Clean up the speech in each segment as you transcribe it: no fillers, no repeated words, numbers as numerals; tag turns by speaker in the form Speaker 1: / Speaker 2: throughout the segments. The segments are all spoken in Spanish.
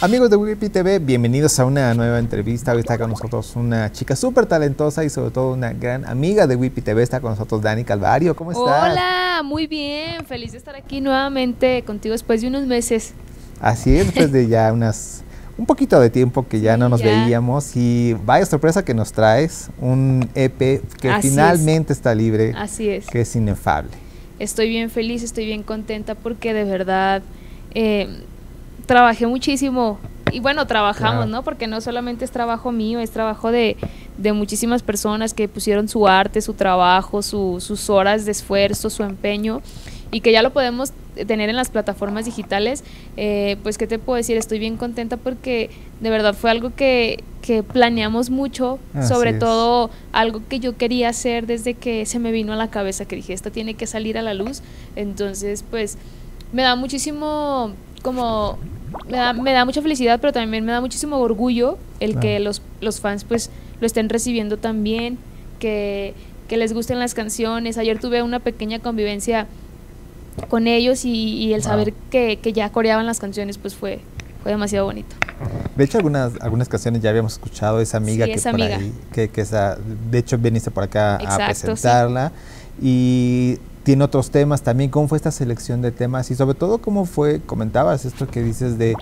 Speaker 1: Amigos de Whippy TV, bienvenidos a una nueva entrevista. Hoy está con nosotros una chica súper talentosa y sobre todo una gran amiga de Whippy TV. Está con nosotros Dani Calvario. ¿Cómo estás?
Speaker 2: Hola, muy bien. Feliz de estar aquí nuevamente contigo después de unos meses.
Speaker 1: Así es, después de ya un poquito de tiempo que ya no nos veíamos. Y vaya sorpresa que nos traes, un EP que
Speaker 2: Así
Speaker 1: finalmente está libre.
Speaker 2: Así es.
Speaker 1: Que es inefable.
Speaker 2: Estoy bien feliz, estoy bien contenta porque de verdad trabajé muchísimo. Y bueno, trabajamos,
Speaker 1: Claro.
Speaker 2: ¿no? Porque no solamente es trabajo mío, es trabajo de muchísimas personas que pusieron su arte, su trabajo, sus horas de esfuerzo, su empeño, y que ya lo podemos tener en las plataformas digitales. Pues, ¿qué te puedo decir? Estoy bien contenta porque de verdad fue algo que planeamos mucho, sobre todo algo que yo quería hacer desde que se me vino a la cabeza, que dije, esto tiene que salir a la luz. Entonces, pues, me da muchísimo, me da mucha felicidad, pero también me da muchísimo orgullo el que los fans pues lo estén recibiendo tan bien, que les gusten las canciones. Ayer tuve una pequeña convivencia con ellos y el saber que ya coreaban las canciones pues fue demasiado bonito.
Speaker 1: De hecho, algunas canciones ya habíamos escuchado, esa amiga que
Speaker 2: esa
Speaker 1: por
Speaker 2: amiga.
Speaker 1: ahí, de hecho viniste por acá
Speaker 2: Exacto,
Speaker 1: a presentarla. Y tiene otros temas también. ¿Cómo fue esta selección de temas? Y sobre todo, ¿cómo fue, comentabas esto que dices de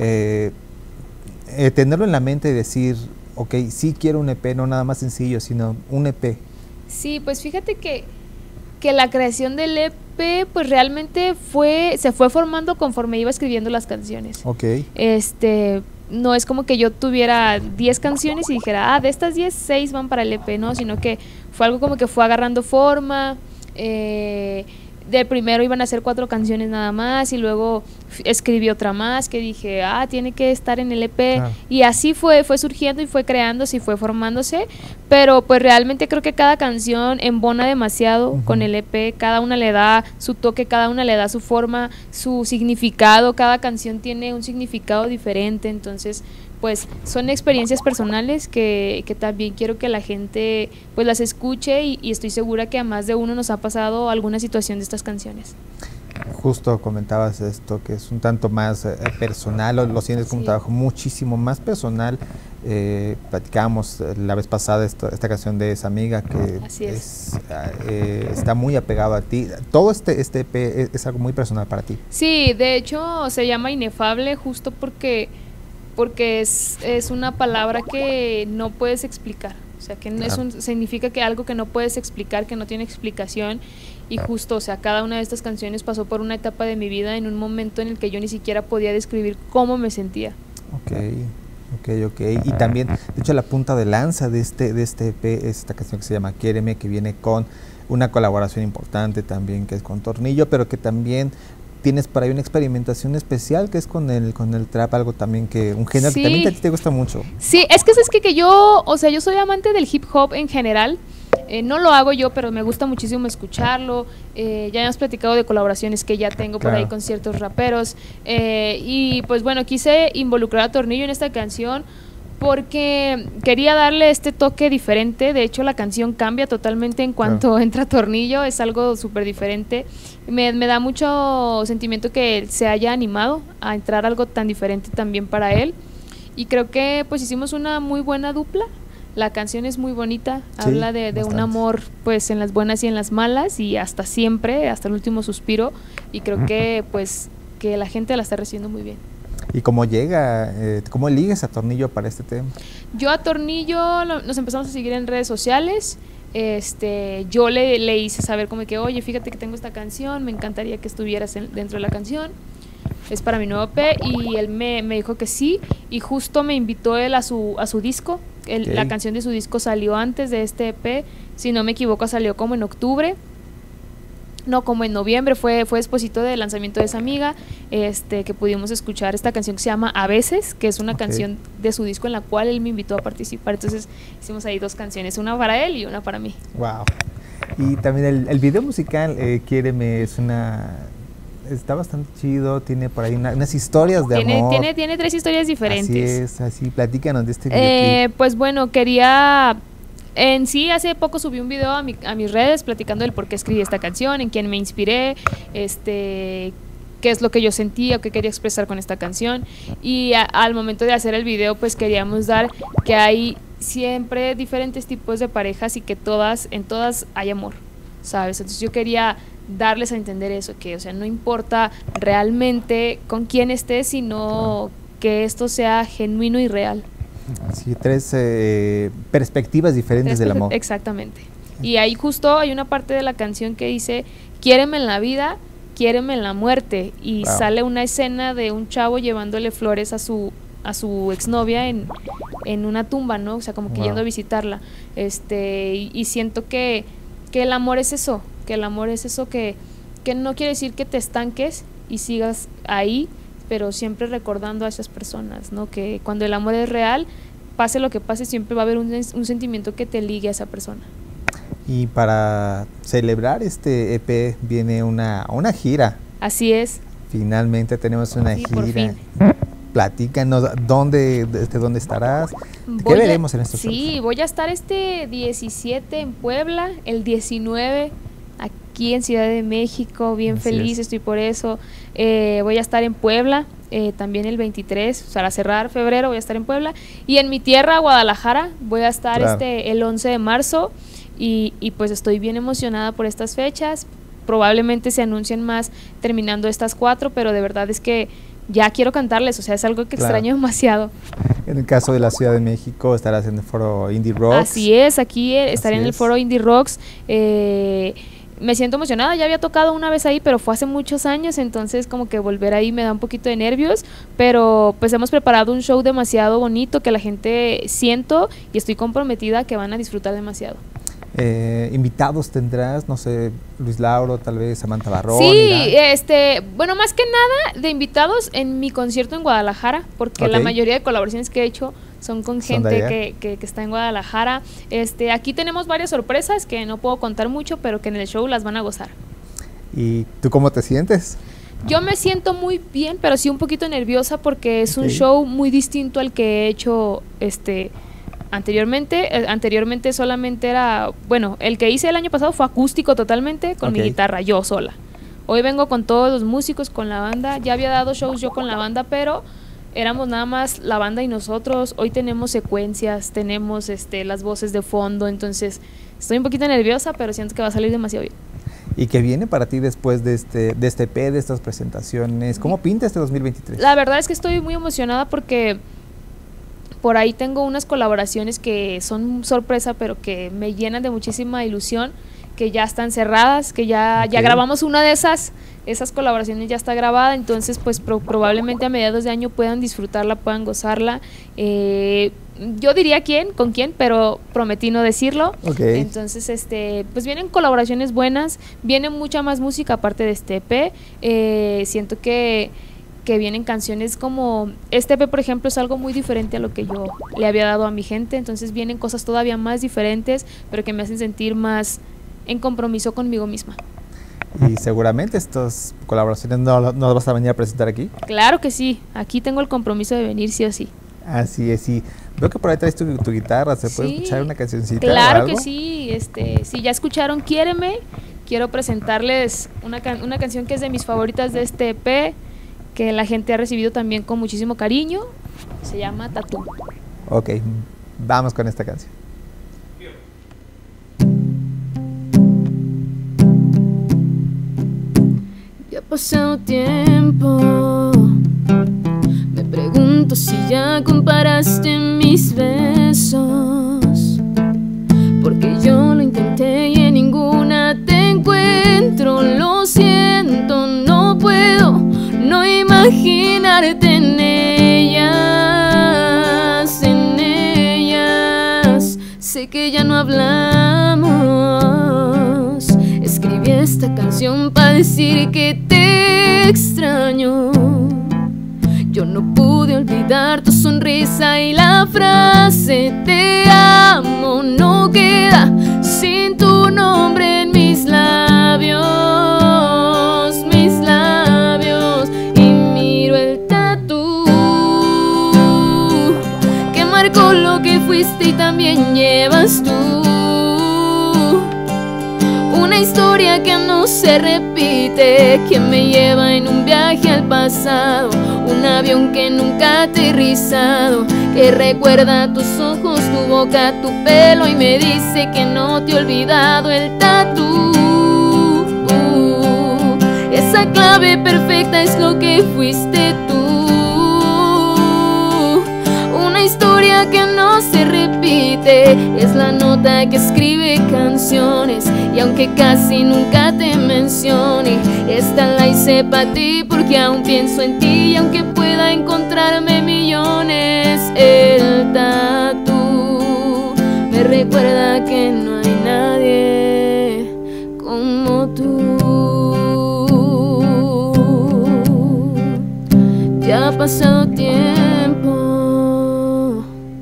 Speaker 1: tenerlo en la mente y decir, ok, sí quiero un EP, no nada más sencillo, sino un EP?
Speaker 2: Sí, pues fíjate que la creación del EP pues realmente se fue formando conforme iba escribiendo las canciones.
Speaker 1: Ok.
Speaker 2: No es como que yo tuviera 10 canciones y dijera, de estas 10, 6 van para el EP, no, sino que fue algo como que fue agarrando forma. De primero iban a ser 4 canciones nada más y luego escribí otra más que dije, tiene que estar en el EP. Claro. Y así fue surgiendo y fue creándose y fue formándose, pero pues realmente creo que cada canción embona demasiado con el EP. Cada una le da su toque, cada una le da su forma, su significado. Cada canción tiene un significado diferente. Entonces pues son experiencias personales que también quiero que la gente pues las escuche y estoy segura que a más de uno nos ha pasado alguna situación de estas canciones.
Speaker 1: Justo comentabas esto, que es un tanto más personal, lo sientes como un trabajo muchísimo más personal. Platicábamos la vez pasada esta canción de esa amiga que está muy apegado a ti. Todo este EP es algo muy personal para ti.
Speaker 2: Sí, de hecho se llama Inefable justo porque es una palabra que no puedes explicar, o sea, que significa que algo que no puedes explicar, que no tiene explicación. Y justo, o sea, cada una de estas canciones pasó por una etapa de mi vida en un momento en el que yo ni siquiera podía describir cómo me sentía.
Speaker 1: Ok. Y también, de hecho, la punta de lanza de este EP es esta canción que se llama Quiéreme, que viene con una colaboración importante también, que es con Tornillo, pero que también tienes por ahí una experimentación especial que es con el trap, algo también un género que también te gusta mucho.
Speaker 2: Sí, es que yo soy amante del hip hop en general. No lo hago yo, pero me gusta muchísimo escucharlo. Ya hemos platicado de colaboraciones que ya tengo por ahí con ciertos raperos. Y pues bueno, quise involucrar a Tornillo en esta canción porque quería darle este toque diferente. De hecho, la canción cambia totalmente en cuanto entra Tornillo. Es algo súper diferente. Me da mucho sentimiento que él se haya animado a entrar algo tan diferente también para él. Y creo que pues hicimos una muy buena dupla. La canción es muy bonita, habla de un amor pues en las buenas y en las malas y hasta siempre, hasta el último suspiro, y creo que pues que la gente la está recibiendo muy bien.
Speaker 1: ¿Y cómo cómo eliges a Tornillo para este tema?
Speaker 2: Yo a Tornillo nos empezamos a seguir en redes sociales. Yo le hice saber como que, oye, fíjate que tengo esta canción, me encantaría que estuvieras dentro de la canción. Es para mi nuevo EP, y él me dijo que sí, y justo me invitó él a su disco. La canción de su disco salió antes de este EP, si no me equivoco salió como en octubre, no, como en noviembre, fue despuesito del lanzamiento de esa amiga, que pudimos escuchar esta canción que se llama A Veces, que es una canción de su disco en la cual él me invitó a participar. Entonces hicimos ahí 2 canciones, una para él y una para mí.
Speaker 1: Wow. Y también el video musical, Quiéreme, está bastante chido, tiene por ahí unas historias de amor.
Speaker 2: Tiene 3 historias diferentes.
Speaker 1: Así, platícanos de este videoclip.
Speaker 2: Pues bueno, hace poco subí un video a mis redes platicando del por qué escribí esta canción, en quién me inspiré, qué es lo que yo sentía o qué quería expresar con esta canción. Y al momento de hacer el video, pues queríamos dar que hay siempre diferentes tipos de parejas y que en todas hay amor, ¿sabes? Entonces yo quería darles a entender eso, que o sea, no importa realmente con quién estés, sino que esto sea genuino y real.
Speaker 1: Sí, tres perspectivas diferentes del amor.
Speaker 2: Exactamente. Y ahí justo hay una parte de la canción que dice, quiéreme en la vida, quiéreme en la muerte, y sale una escena de un chavo llevándole flores a su exnovia en una tumba, ¿no? O sea, como que yendo a visitarla. Y siento que el amor es eso, que no quiere decir que te estanques y sigas ahí, pero siempre recordando a esas personas, ¿no? Que cuando el amor es real, pase lo que pase, siempre va a haber un sentimiento que te ligue a esa persona.
Speaker 1: Y para celebrar este EP viene una gira.
Speaker 2: Así es.
Speaker 1: Finalmente tenemos una gira.
Speaker 2: Por fin.
Speaker 1: Platícanos, ¿dónde estarás? ¿Qué veremos en estos shows?
Speaker 2: Sí, voy a estar 17 en Puebla, el 19 aquí en Ciudad de México, bien feliz estoy por eso. Voy a estar en Puebla, también el 23, o sea, para cerrar febrero voy a estar en Puebla. Y en mi tierra, Guadalajara, voy a estar el 11 de marzo y pues estoy bien emocionada por estas fechas. Probablemente se anuncien más terminando estas 4, pero de verdad es que ya quiero cantarles, o sea, es algo que extraño demasiado. En
Speaker 1: el caso de la Ciudad de México, estarás en el foro Indie Rocks.
Speaker 2: Así es, aquí estaré en el foro Indie Rocks. Me siento emocionada, ya había tocado una vez ahí, pero fue hace muchos años, entonces como que volver ahí me da un poquito de nervios, pero pues hemos preparado un show demasiado bonito que la gente siento y estoy comprometida que van a disfrutar demasiado.
Speaker 1: Invitados tendrás, no sé, Luis Lauro, tal vez Samantha Barrón.
Speaker 2: Sí, bueno, más que nada de invitados en mi concierto en Guadalajara, porque la mayoría de colaboraciones que he hecho son con gente que está en Guadalajara. Aquí tenemos varias sorpresas que no puedo contar mucho, pero que en el show las van a gozar.
Speaker 1: ¿Y tú cómo te sientes?
Speaker 2: Yo me siento muy bien, pero sí un poquito nerviosa porque es un show muy distinto al que he hecho anteriormente solamente era, bueno, el que hice el año pasado fue acústico totalmente, con mi guitarra, yo sola. Hoy vengo con todos los músicos, con la banda, ya había dado shows yo con la banda, pero éramos nada más la banda y nosotros. Hoy tenemos secuencias, tenemos las voces de fondo, entonces estoy un poquito nerviosa, pero siento que va a salir demasiado bien.
Speaker 1: ¿Y qué viene para ti después de este EP, de estas presentaciones? ¿Cómo pinta este 2023?
Speaker 2: La verdad es que estoy muy emocionada porque por ahí tengo unas colaboraciones que son sorpresa, pero que me llenan de muchísima ilusión, que ya están cerradas, que ya grabamos una de esas colaboraciones, ya está grabada, entonces pues probablemente a mediados de año puedan disfrutarla, puedan gozarla. Yo diría con quién, pero prometí no decirlo. Entonces pues vienen colaboraciones buenas, viene mucha más música aparte de este EP. Siento que vienen canciones como este EP, por ejemplo, es algo muy diferente a lo que yo le había dado a mi gente, entonces vienen cosas todavía más diferentes, pero que me hacen sentir más en compromiso conmigo misma.
Speaker 1: Y seguramente estas colaboraciones no vas a venir a presentar aquí.
Speaker 2: Claro que sí, aquí tengo el compromiso de venir sí o sí.
Speaker 1: Así es, sí. Veo que por ahí traes tu guitarra, ¿se puede escuchar una cancioncita?
Speaker 2: Claro que sí, si ya escucharon Quiéreme, quiero presentarles una canción que es de mis favoritas de este EP, que la gente ha recibido también con muchísimo cariño, se llama Tatú.
Speaker 1: Ok, vamos con esta canción.
Speaker 2: Ya ha pasado tiempo, me pregunto si ya comparaste mis besos, porque yo lo intenté y en ninguna te encuentro. Lo siento, no puedo no imaginarte en ellas. Sé que ya no hablamos. Escribí esta canción para decir que te extraño. Yo no pude olvidar tu sonrisa y la frase te amo no queda sin tu nombre en mis labios. Con lo que fuiste y también llevas tú una historia que no se repite, que me lleva en un viaje al pasado, un avión que nunca ha aterrizado, que recuerda tus ojos, tu boca, tu pelo y me dice que no te he olvidado el tatú. Esa clave perfecta es lo que fuiste tú, una historia que no se repite, es la nota que escribe canciones, y aunque casi nunca te mencione, esta la hice para ti porque aún pienso en ti, y aunque pueda encontrarme millones, el tatú me recuerda que no hay nadie como tú. Ya ha pasado tiempo.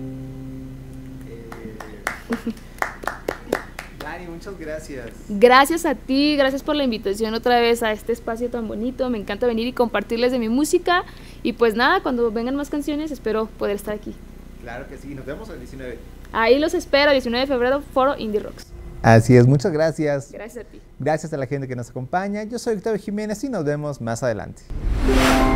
Speaker 1: Dani, muchas gracias.
Speaker 2: Gracias a ti, gracias por la invitación otra vez a este espacio tan bonito. Me encanta venir y compartirles de mi música. Y pues nada, cuando vengan más canciones espero poder estar aquí.
Speaker 1: Claro que sí, nos vemos el 19.
Speaker 2: Ahí los espero, 19 de febrero, Foro Indie Rocks.
Speaker 1: Así es, muchas gracias.
Speaker 2: Gracias a ti.
Speaker 1: Gracias a la gente que nos acompaña. Yo soy Octavio Jiménez y nos vemos más adelante.